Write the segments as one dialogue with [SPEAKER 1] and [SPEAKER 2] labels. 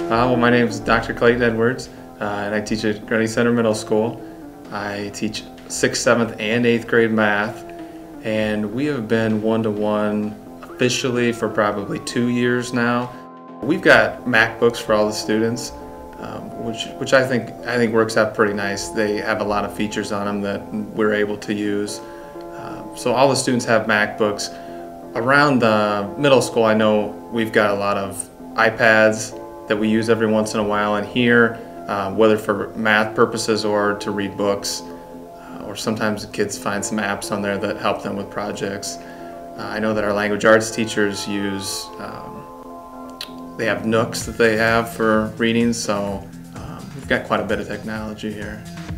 [SPEAKER 1] Well, my name is Dr. Clayton Edwards, and I teach at Grundy Center Middle School. I teach 6th, 7th, and 8th grade math, and we have been one-to-one officially for probably 2 years now. We've got MacBooks for all the students, which I think works out pretty nice. They have a lot of features on them that we're able to use. So all the students have MacBooks. Around the middle school, I know we've got a lot of iPads that we use every once in a while in here, whether for math purposes or to read books, or sometimes the kids find some apps on there that help them with projects. I know that our language arts teachers use, they have Nooks that they have for reading, so we've got quite a bit of technology here.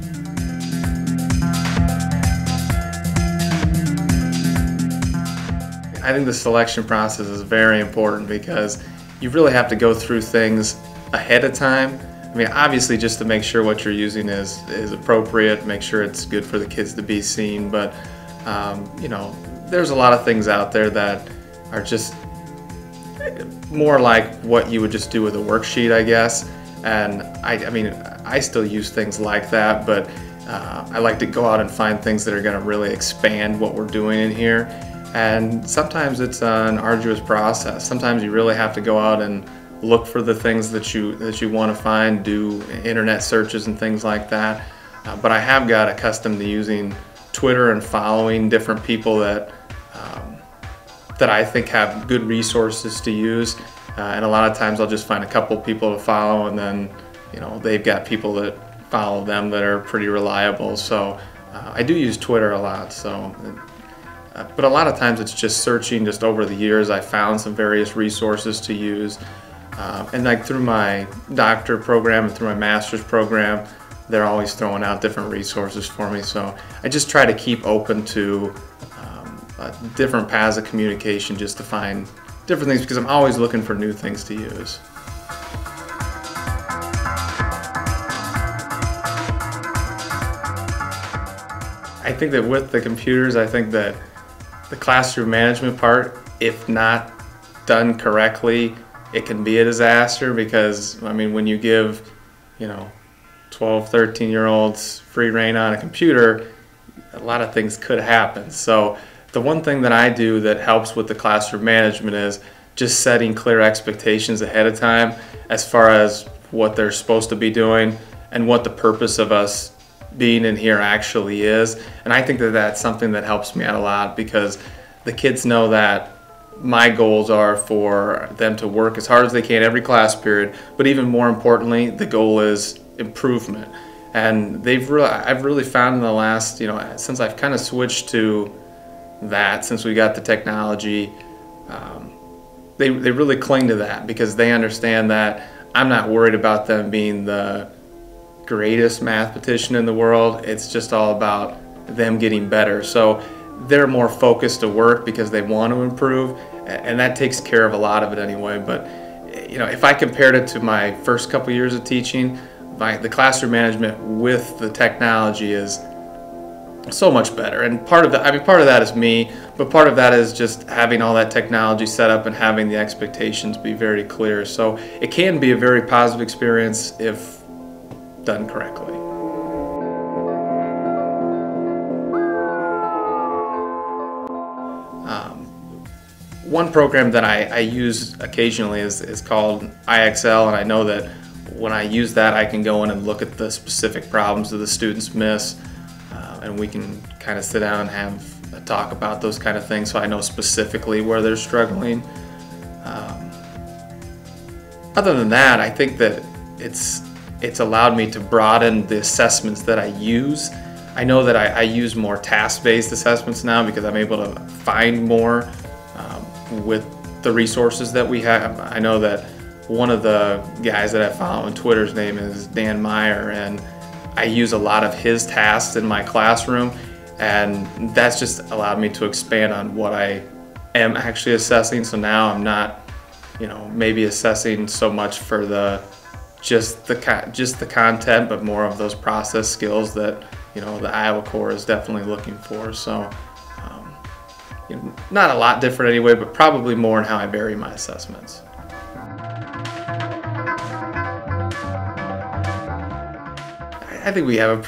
[SPEAKER 1] I think the selection process is very important because you really have to go through things ahead of time. I mean, obviously just to make sure what you're using is appropriate, make sure it's good for the kids to be seen, but you know, there's a lot of things out there that are just more like what you would just do with a worksheet, I guess. And I mean, I still use things like that, but I like to go out and find things that are going to really expand what we're doing in here. And sometimes it's an arduous process. Sometimes you really have to go out and look for the things that you want to find, do internet searches and things like that. But I have got accustomed to using Twitter and following different people that I think have good resources to use. And a lot of times I'll just find a couple people to follow, and then they've got people that follow them that are pretty reliable. So I do use Twitter a lot. So. But a lot of times it's just searching. Just over the years I found some various resources to use, and like through my doctorate program and through my master's program, they're always throwing out different resources for me, so I just try to keep open to different paths of communication just to find different things, because I'm always looking for new things to use. I think that with the computers, I think that the classroom management part, if not done correctly, it can be a disaster, because I mean, when you give 12, 13-year-olds free reign on a computer, a lot of things could happen. So the one thing that I do that helps with the classroom management is just setting clear expectations ahead of time as far as what they're supposed to be doing and what the purpose of us being in here actually is. And I think that that's something that helps me out a lot, because the kids know that my goals are for them to work as hard as they can every class period, but even more importantly, the goal is improvement. And I've really found in the last, since I've kind of switched to that, since we got the technology, they really cling to that, because they understand that I'm not worried about them being the greatest mathematician in the world. It's just all about them getting better. So they're more focused to work because they want to improve, and that takes care of a lot of it anyway. But if I compared it to my first couple years of teaching, the classroom management with the technology is so much better. And part of that is me, but part of that is just having all that technology set up and having the expectations be very clear. So it can be a very positive experience if done correctly. One program that I use occasionally is called IXL, and I know that when I use that, I can go in and look at the specific problems that the students miss, and we can kind of sit down and have a talk about those kind of things, so I know specifically where they're struggling. Other than that, I think that it's allowed me to broaden the assessments that I use. I know that I use more task-based assessments now because I'm able to find more with the resources that we have. I know that one of the guys that I follow on Twitter's name is Dan Meyer, and I use a lot of his tasks in my classroom, and that's just allowed me to expand on what I am actually assessing. So now I'm not, maybe assessing so much for just the content, but more of those process skills that the Iowa Corps is definitely looking for. So not a lot different anyway, but probably more in how I vary my assessments. I think we have a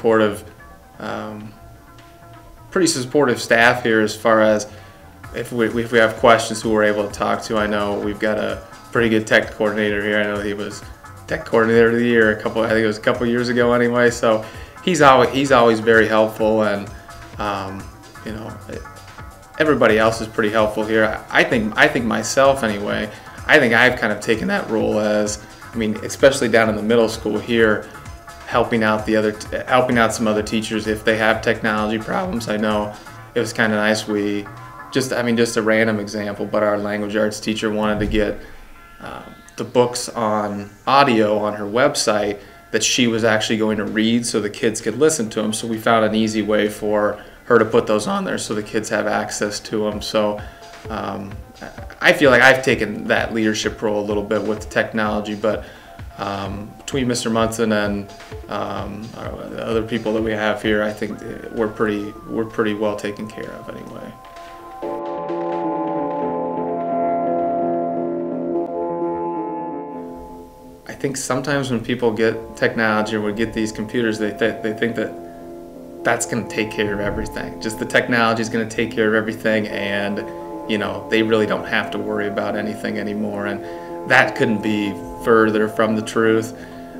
[SPEAKER 1] pretty supportive staff here as far as if we have questions who we're able to talk to. I know we've got a pretty good tech coordinator here. I know he was tech coordinator of the year I think it was a couple years ago anyway. So he's always very helpful, and you know, everybody else is pretty helpful here. I think myself anyway. I think I've kind of taken that role as, I mean, especially down in the middle school here, helping out some other teachers if they have technology problems. I know it was kind of nice. Just a random example, but our language arts teacher wanted to get the books on audio on her website that she was actually going to read so the kids could listen to them. So we found an easy way for her to put those on there so the kids have access to them. So I feel like I've taken that leadership role a little bit with the technology, but between Mr. Munson and the other people that we have here, I think we're pretty well taken care of anyway. I think sometimes when people get technology or would get these computers, they think that that's going to take care of everything. Just the technology is going to take care of everything, and you know, they really don't have to worry about anything anymore. And that couldn't be further from the truth.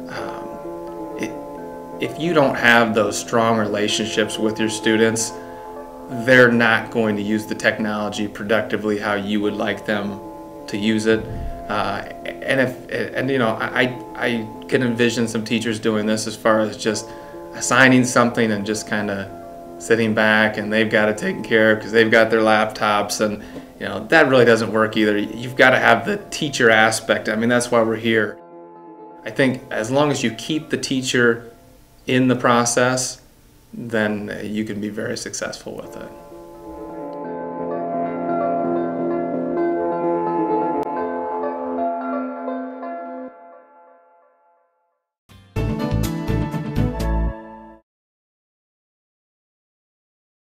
[SPEAKER 1] If you don't have those strong relationships with your students, they're not going to use the technology productively how you would like them to use it. And you know, I can envision some teachers doing this as far as just assigning something and just kind of sitting back, and they've got it taken care of because they've got their laptops, and you know, that really doesn't work either. You've got to have the teacher aspect. I mean, that's why we're here. I think as long as you keep the teacher in the process, then you can be very successful with it.